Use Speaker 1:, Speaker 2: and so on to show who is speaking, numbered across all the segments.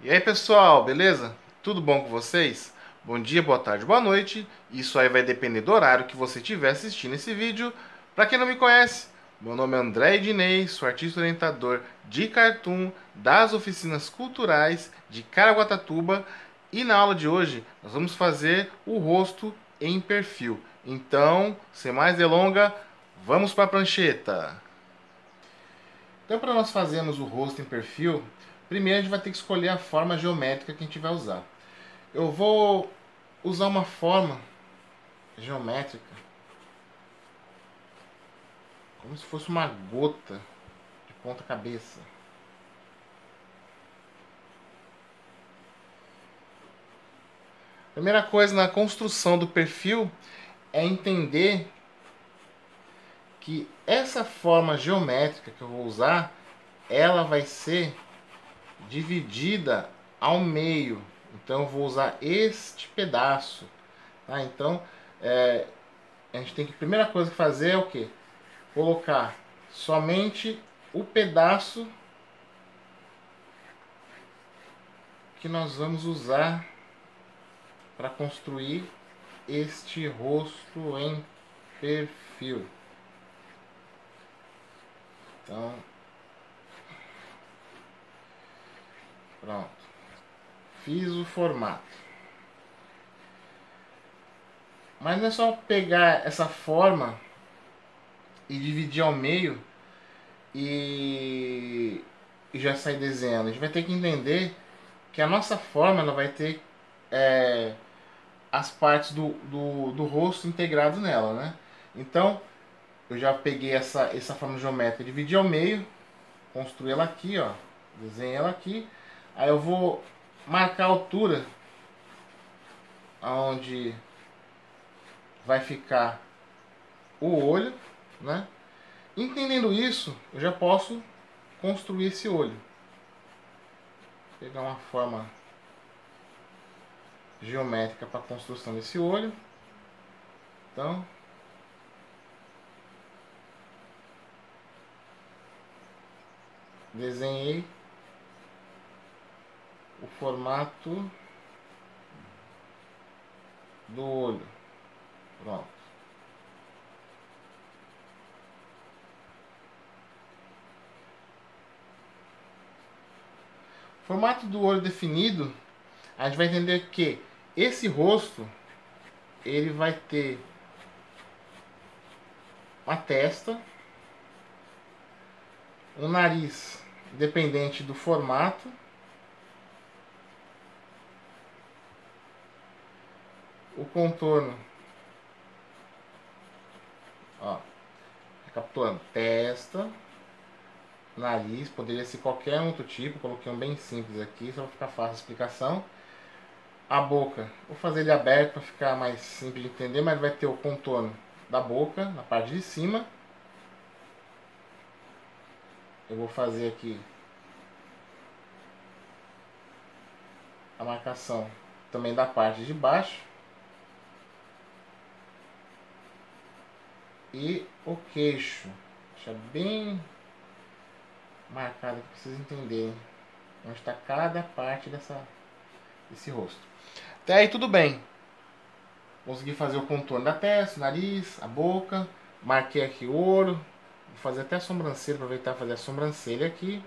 Speaker 1: E aí pessoal, beleza? Tudo bom com vocês? Bom dia, boa tarde, boa noite. Isso aí vai depender do horário que você estiver assistindo esse vídeo. Para quem não me conhece, meu nome é André Ednei, sou artista orientador de cartoon das oficinas culturais de Caraguatatuba. E na aula de hoje nós vamos fazer o rosto em perfil. Então, sem mais delongas, vamos para a prancheta. Então, para nós fazermos o rosto em perfil, primeiro a gente vai ter que escolher a forma geométrica que a gente vai usar. Eu vou usar uma forma geométrica como se fosse uma gota de ponta cabeça. Primeira coisa na construção do perfil é entender que essa forma geométrica que eu vou usar, ela vai ser dividida ao meio. Então eu vou usar este pedaço. Tá? Então a gente tem que, a primeira coisa que fazer é o que? Colocar somente o pedaço que nós vamos usar para construir este rosto em perfil. Então, pronto. Fiz o formato. Mas não é só pegar essa forma e dividir ao meio e já sair desenhando. A gente vai ter que entender que a nossa forma ela vai ter as partes do rosto integrado nela, né? Então, eu já peguei essa forma geométrica, dividi ao meio, construí ela aqui, ó, desenhei ela aqui. Aí eu vou marcar a altura aonde vai ficar o olho, né? Entendendo isso, eu já posso construir esse olho. Vou pegar uma forma geométrica para a construção desse olho. Então, desenhei o formato do olho. Pronto. Formato do olho definido, a gente vai entender que esse rosto ele vai ter uma testa, um nariz dependente do formato, o contorno, ó, recapitulando, testa, nariz, poderia ser qualquer outro tipo, coloquei um bem simples aqui, só para ficar fácil a explicação. A boca, vou fazer ele aberto para ficar mais simples de entender, mas vai ter o contorno da boca na parte de cima. Eu vou fazer aqui a marcação também da parte de baixo. E o queixo, deixa bem marcado aqui para vocês entenderem onde está cada parte desse rosto. Até aí tudo bem. Consegui fazer o contorno da testa, nariz, a boca. Marquei aqui o olho. Vou fazer até a sobrancelha, aproveitar e fazer a sobrancelha aqui.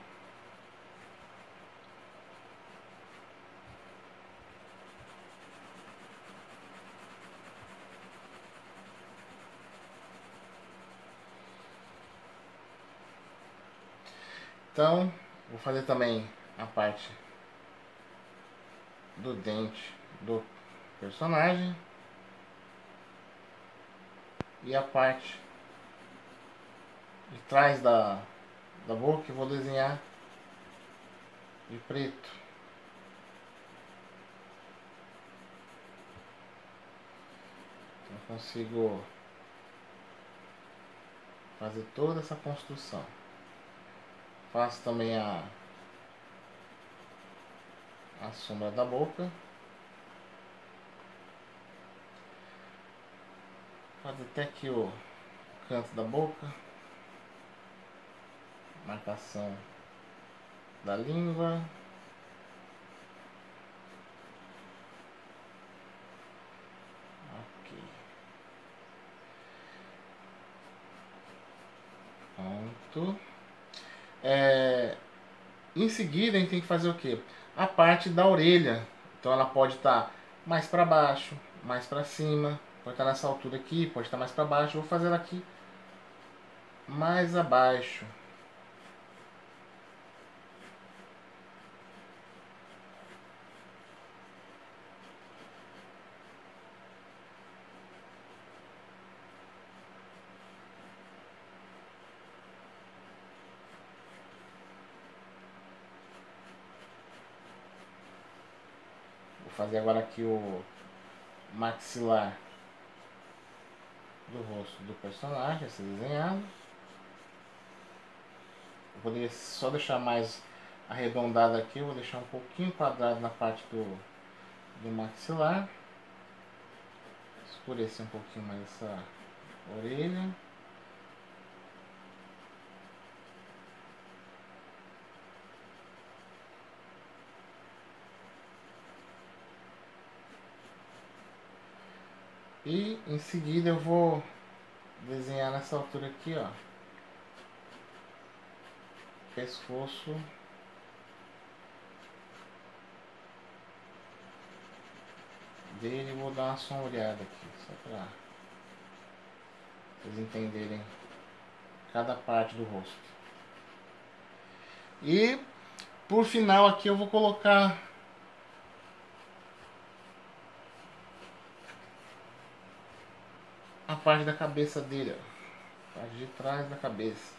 Speaker 1: Então, vou fazer também a parte do dente do personagem. E a parte de trás da boca eu vou desenhar de preto. Então eu consigo fazer toda essa construção. Faço também a sombra da boca. Fazer até aqui o canto da boca. Marcação da língua. Pronto. Em seguida a gente tem que fazer o que? A parte da orelha. Então ela pode estar mais para baixo, mais para cima, pode estar nessa altura aqui, pode estar mais para baixo. Eu vou fazer ela aqui mais abaixo. Vou fazer agora aqui o maxilar do rosto do personagem, esse desenhado. Eu poderia só deixar mais arredondado aqui, eu vou deixar um pouquinho quadrado na parte do maxilar. Escurecer um pouquinho mais essa orelha. E em seguida eu vou desenhar nessa altura aqui, ó, pescoço dele. Vou dar uma sombreada aqui, só para vocês entenderem cada parte do rosto. E por final aqui eu vou colocar a parte da cabeça dele, ó, a parte de trás da cabeça.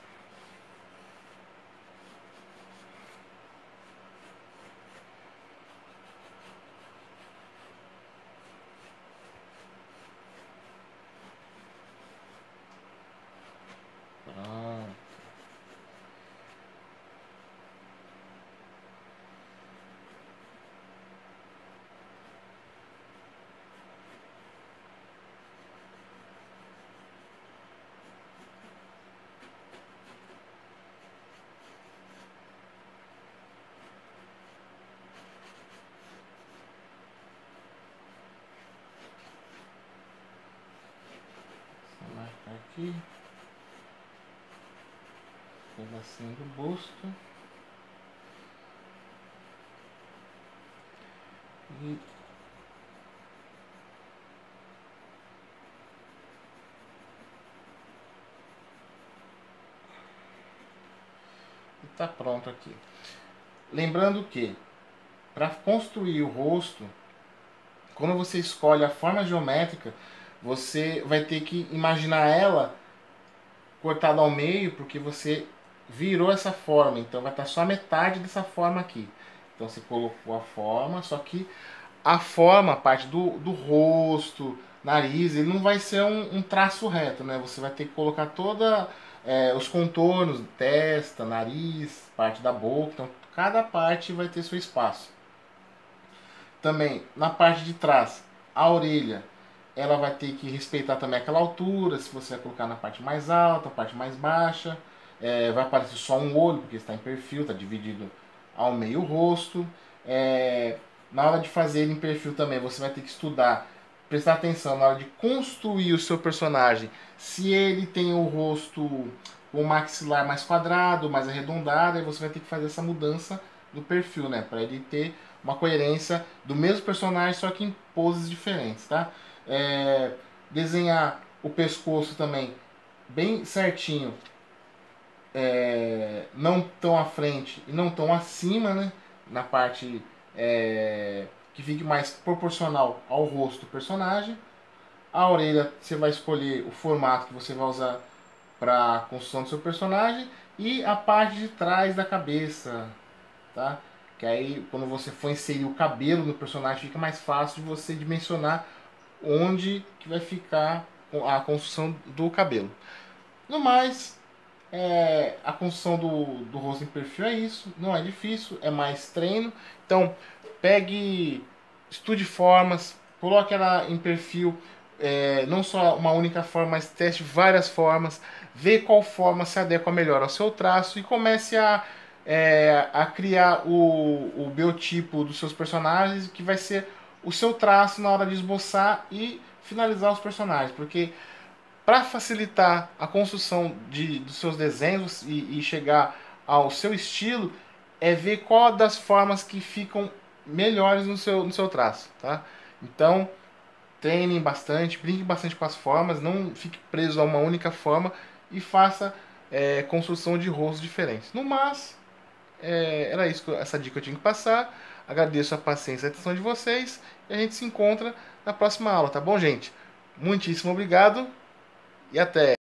Speaker 1: Pronto. Vou marcar aqui um pedacinho do busto e tá pronto aqui. Lembrando que para construir o rosto, quando você escolhe a forma geométrica, você vai ter que imaginar ela cortada ao meio, porque você virou essa forma, então vai estar só metade dessa forma aqui. Então você colocou a forma, só que a forma, a parte do rosto, nariz, ele não vai ser um traço reto, né? Você vai ter que colocar toda os contornos, testa, nariz, parte da boca, então cada parte vai ter seu espaço. Também na parte de trás, a orelha, ela vai ter que respeitar também aquela altura, se você vai colocar na parte mais alta, a parte mais baixa, vai aparecer só um olho, porque está em perfil, está dividido ao meio o rosto. Na hora de fazer ele em perfil também, você vai ter que estudar, prestar atenção na hora de construir o seu personagem, se ele tem o rosto, o maxilar mais quadrado, mais arredondado, aí você vai ter que fazer essa mudança do perfil, né, para ele ter uma coerência do mesmo personagem, só que em poses diferentes, tá? Desenhar o pescoço também bem certinho, não tão à frente e não tão acima, né? Na parte que fique mais proporcional ao rosto do personagem. A orelha você vai escolher o formato que você vai usar para a construção do seu personagem, e a parte de trás da cabeça, tá? Que aí quando você for inserir o cabelo no personagem fica mais fácil de você dimensionar onde que vai ficar a construção do cabelo. No mais, a construção do rosto em perfil é isso, não é difícil, é mais treino. Então pegue, estude formas, coloque ela em perfil, não só uma única forma, mas teste várias formas, vê qual forma se adequa melhor ao seu traço e comece a criar o biotipo dos seus personagens, que vai ser o seu traço na hora de esboçar e finalizar os personagens. Porque para facilitar a construção dos seus desenhos e chegar ao seu estilo, é ver qual das formas que ficam melhores no seu traço, tá? Então, treinem bastante, brinque bastante com as formas, não fique preso a uma única forma e faça construção de rostos diferentes. No mais, era isso, essa dica que eu tinha que passar. Agradeço a paciência e a atenção de vocês e a gente se encontra na próxima aula, tá bom, gente? Muitíssimo obrigado e até!